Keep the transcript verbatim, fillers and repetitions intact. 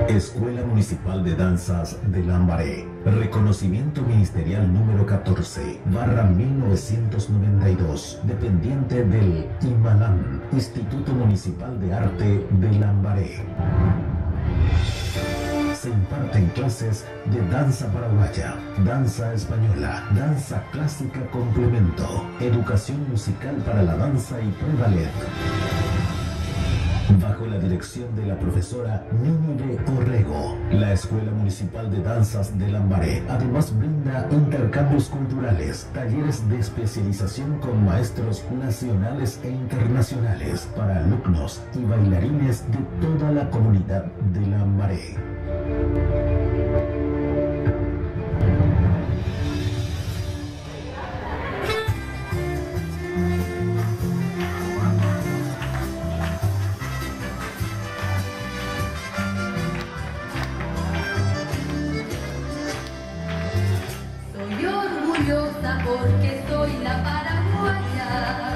Escuela Municipal de Danzas de Lambaré. Reconocimiento ministerial número catorce, barra mil novecientos noventa y dos, dependiente del IMALAN, Instituto Municipal de Arte de Lambaré. Se imparten clases de danza paraguaya, danza española, danza clásica complemento, educación musical para la danza y pre-ballet. Bajo la dirección de la profesora Nínive Orrego, la Escuela Municipal de Danzas de Lambaré además brinda intercambios culturales, talleres de especialización con maestros nacionales e internacionales para alumnos y bailarines de toda la comunidad de Lambaré. Soy orgullosa porque soy la paraguaya.